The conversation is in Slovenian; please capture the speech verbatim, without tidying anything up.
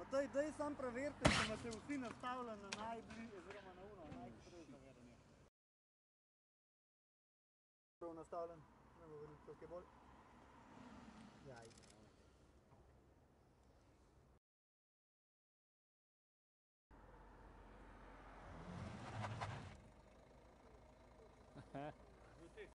Daj, daj sam preverite, če imate vsi nastavljeni na najbližje, oziroma na uno, najhitreje zaveranje. Prav nastavljen, ne bo videti, koliko je bolj. Jaj.